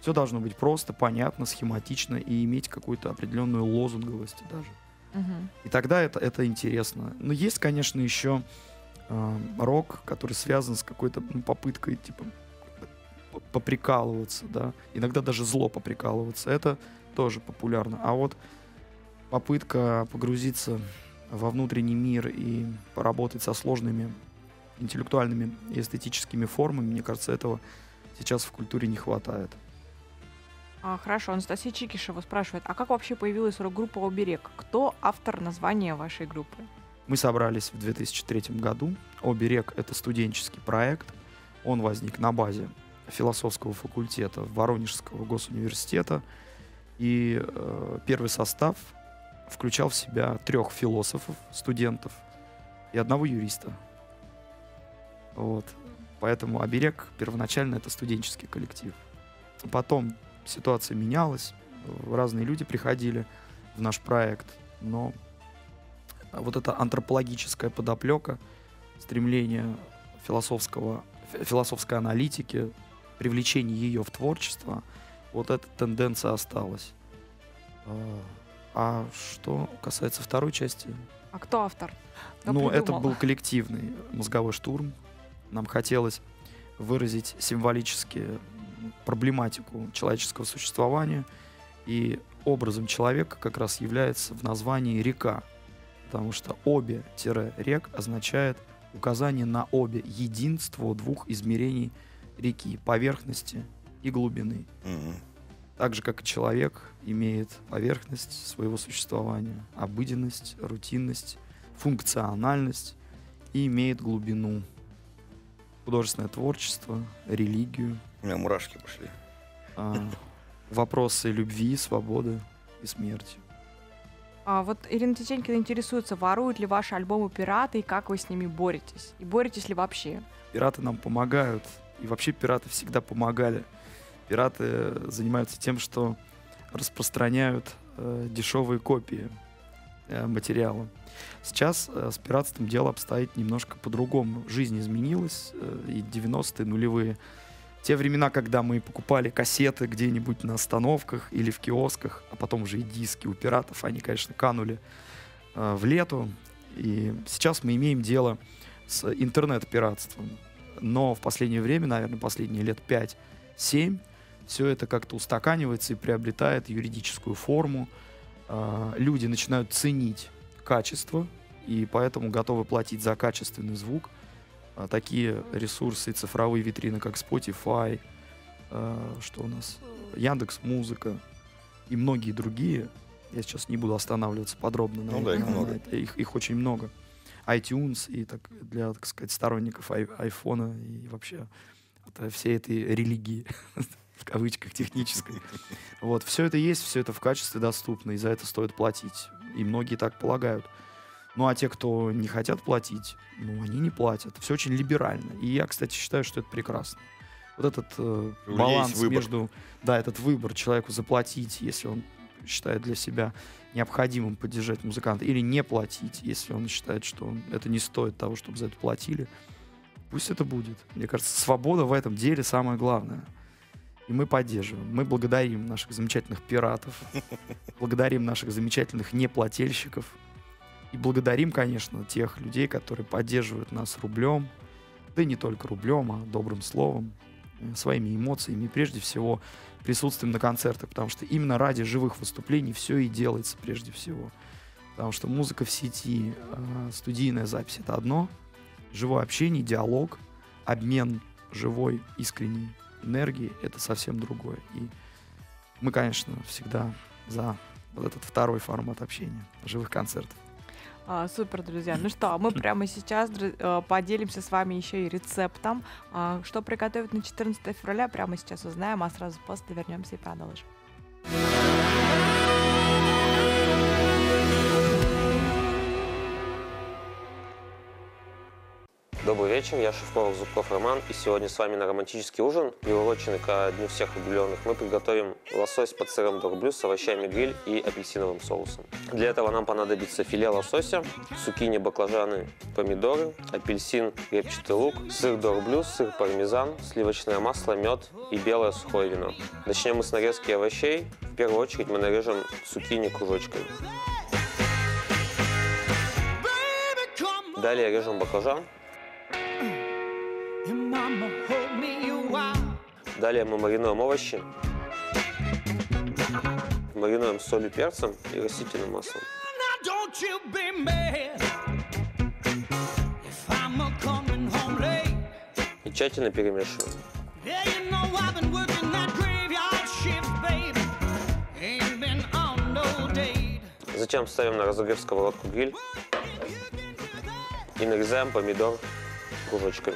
Все должно быть просто, понятно, схематично и иметь какую-то определенную лозунговость даже. И тогда это интересно. Но есть, конечно, еще рок, который связан с какой-то попыткой, типа, поприкалываться, да. Иногда даже зло поприкалываться. Это тоже популярно. А вот попытка погрузиться во внутренний мир и поработать со сложными интеллектуальными и эстетическими формами, мне кажется, этого сейчас в культуре не хватает. Хорошо, Анастасия Чикишева спрашивает, а как вообще появилась рок-группа «Оберег»? Кто автор названия вашей группы? Мы собрались в 2003 году. «Оберег» — это студенческий проект. Он возник на базе философского факультета Воронежского госуниверситета. И первый состав включал в себя 3 философов, студентов и 1 юриста. Вот. Поэтому «Оберег» первоначально это студенческий коллектив. Потом ситуация менялась, разные люди приходили в наш проект, но вот эта антропологическая подоплека, стремление философской аналитики, привлечение ее в творчество, вот эта тенденция осталась. А что касается второй части... А кто автор? Кто придумал? Это был коллективный мозговой штурм. Нам хотелось выразить символически проблематику человеческого существования, и образом человека как раз является в названии река, потому что обе-рек означает указание на обе, единство 2 измерений реки, поверхности и глубины. Так же, как и человек имеет поверхность своего существования, обыденность, рутинность, функциональность и имеет глубину. Художественное творчество, религию. У меня мурашки пошли. Вопросы любви, свободы и смерти. Вот Ирина Тетенькина интересуется, воруют ли ваши альбомы пираты и как вы с ними боретесь? И боретесь ли вообще? Пираты нам помогают. И вообще пираты всегда помогали. Пираты занимаются тем, что распространяют дешевые копии материала. Сейчас с пиратством дело обстоит немножко по-другому. Жизнь изменилась, и 90-е, нулевые. Те времена, когда мы покупали кассеты где-нибудь на остановках или в киосках, а потом уже и диски у пиратов, они, конечно, канули в лету. И сейчас мы имеем дело с интернет-пиратством. Но в последнее время, наверное, последние лет 5-7, все это как-то устаканивается и приобретает юридическую форму. Люди начинают ценить качество, и поэтому готовы платить за качественный звук. Такие ресурсы и цифровые витрины, как Spotify, что у нас, Яндекс.Музыка и многие другие. Я сейчас не буду останавливаться подробно на их много. Их очень много. iTunes и для, так сказать, сторонников айфона и вообще всей этой религии, в кавычках, технической. Вот, все это есть, все это в качестве доступно, и за это стоит платить. И многие так полагают. Ну, а те, кто не хотят платить, они не платят. Все очень либерально. И я, кстати, считаю, что это прекрасно. Вот этот баланс между... Да, этот выбор человеку заплатить, если он считает для себя необходимым поддержать музыканта, или не платить, если он считает, что это не стоит того, чтобы за это платили. Пусть это будет. Мне кажется, свобода в этом деле самое главное. И мы поддерживаем. Мы благодарим наших замечательных пиратов, благодарим наших замечательных неплательщиков. И благодарим, конечно, тех людей, которые поддерживают нас рублем, да и не только рублем, а добрым словом, своими эмоциями и прежде всего присутствием на концертах, потому что именно ради живых выступлений все и делается прежде всего. Потому что музыка в сети, студийная запись — это одно, живое общение, диалог, обмен живой, искренней энергией — это совсем другое. И мы, конечно, всегда за вот этот второй формат общения, живых концертов. Супер, друзья. Ну что, мы прямо сейчас поделимся с вами еще и рецептом. Что приготовить на 14 февраля, прямо сейчас узнаем, а сразу после вернемся и продолжим. Добрый вечер, я шеф-повар Зубков Роман, и сегодня с вами на романтический ужин, приуроченный ко Дню всех влюбленных, мы приготовим лосось под сыром дорблю с овощами гриль и апельсиновым соусом. Для этого нам понадобится филе лосося, цукини, баклажаны, помидоры, апельсин, репчатый лук, сыр дорблю, сыр пармезан, сливочное масло, мед и белое сухое вино. Начнем мы с нарезки овощей. В первую очередь мы нарежем цукини кружочками. Далее режем баклажан. Далее мы маринуем овощи. Маринуем солью, перцем и растительным маслом. И тщательно перемешиваем. Затем ставим на разогрев сковородку гриль и нарезаем помидор кружочками.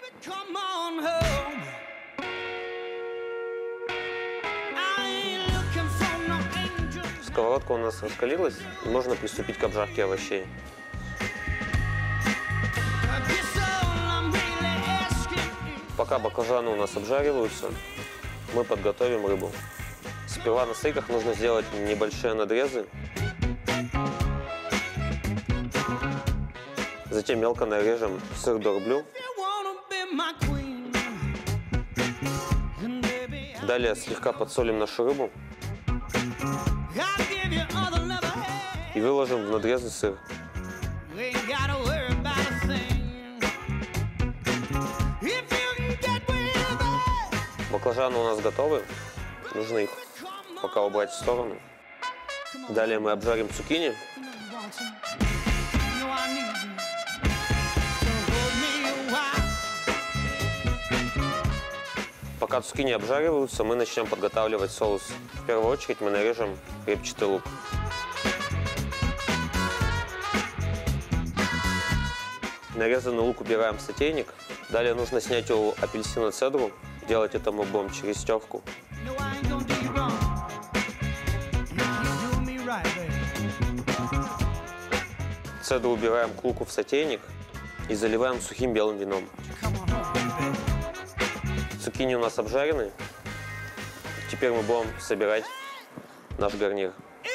Сковородка у нас раскалилась, и можно приступить к обжарке овощей. Пока баклажаны у нас обжариваются, мы подготовим рыбу. Сперва на стейках нужно сделать небольшие надрезы. Затем мелко нарежем сыр дорблю. Далее слегка подсолим нашу рыбу. И выложим в надрезы сыр. Баклажаны у нас готовы. Нужно их пока убрать в сторону. Далее мы обжарим цукини. Пока цукини обжариваются, мы начнем подготавливать соус. В первую очередь мы нарежем репчатый лук. Нарезанный лук убираем в сотейник. Далее нужно снять у апельсина цедру. Делать это мы будем через терку. Цедру убираем к луку в сотейник и заливаем сухим белым вином. Цукини у нас обжарены. Теперь мы будем собирать наш гарнир.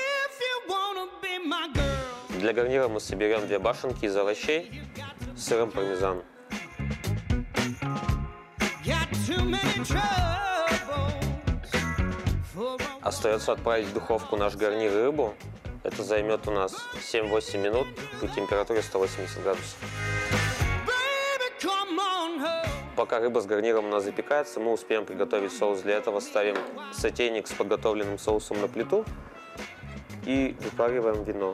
Для гарнира мы соберем 2 башенки из овощей с сыром пармезан. Остается отправить в духовку наш гарнир и рыбу. Это займет у нас 7-8 минут при температуре 180 градусов. Пока рыба с гарниром у нас запекается, мы успеем приготовить соус. Для этого ставим сотейник с подготовленным соусом на плиту и выпариваем вино.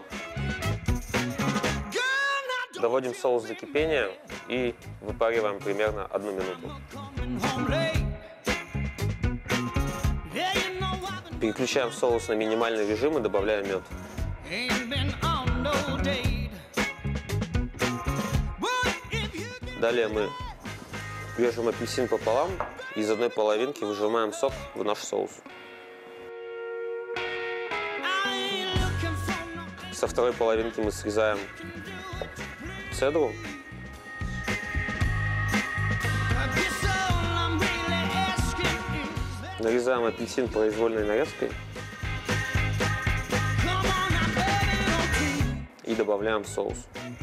Доводим соус до кипения и выпариваем примерно 1 минуту. Переключаем соус на минимальный режим и добавляем мед. Далее мы режем апельсин пополам и из одной половинки выжимаем сок в наш соус. Со второй половинки мы срезаем цедру. Нарезаем апельсин произвольной нарезкой и добавляем в соус.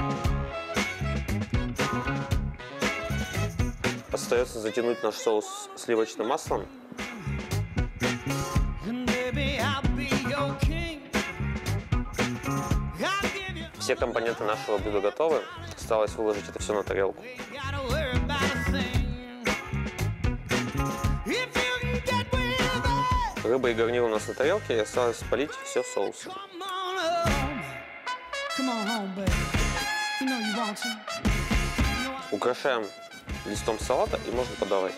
Остается затянуть наш соус сливочным маслом. Все компоненты нашего блюда готовы. Осталось выложить это все на тарелку. Рыба и гарнир у нас на тарелке, и осталось полить все соусом. Украшаем листом салата и можно подавать.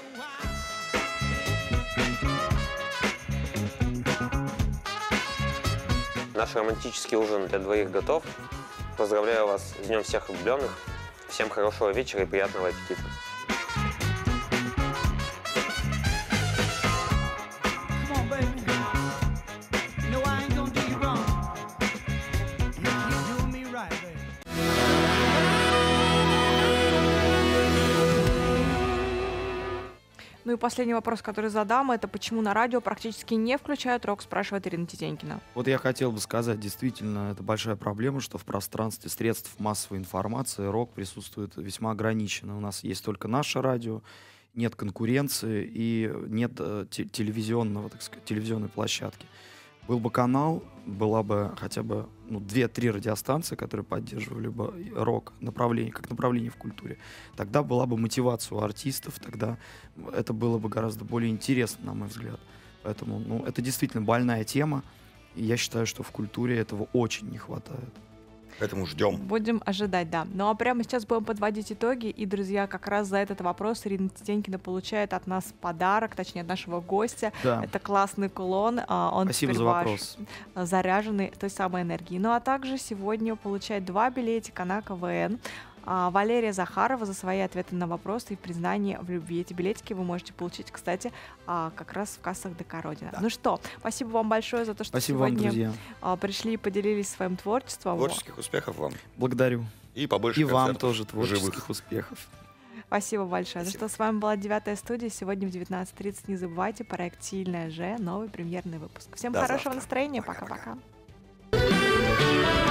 Наш романтический ужин для двоих готов. Поздравляю вас с Днем всех влюбленных. Всем хорошего вечера и приятного аппетита. Ну и последний вопрос, который задам, это почему на радио практически не включают рок, спрашивает Ирина Титенькина. Вот я хотел бы сказать, действительно, это большая проблема, что в пространстве средств массовой информации рок присутствует весьма ограниченно. У нас есть только наше радио, нет конкуренции и нет телевизионной площадки. Был бы канал, была бы хотя бы 2-3 радиостанции, которые поддерживали бы рок как направление в культуре. Тогда была бы мотивация у артистов, тогда это было бы гораздо более интересно, на мой взгляд. Поэтому это действительно больная тема, и я считаю, что в культуре этого очень не хватает. Поэтому ждем. Будем ожидать, да. Ну а прямо сейчас будем подводить итоги. И, друзья, как раз за этот вопрос Ирина Титенькина получает от нас подарок, точнее, от нашего гостя. Да. Это классный кулон. Он Спасибо за вопрос. Заряженный той самой энергией. Ну а также сегодня получает 2 билетика на КВН. Валерия Захарова за свои ответы на вопросы и признание в любви. Эти билетики вы можете получить, кстати, как раз в кассах ДК Родина. Да. Ну что, спасибо вам большое за то, что сегодня пришли и поделились своим творчеством. Творческих успехов вам. Благодарю. И побольше и вам тоже творческих успехов. Спасибо большое. Спасибо. Ну что, с вами была 9-я студия. Сегодня в 19:30 не забывайте, проект «Сильная Ж», новый премьерный выпуск. Всем хорошего настроения. Пока-пока.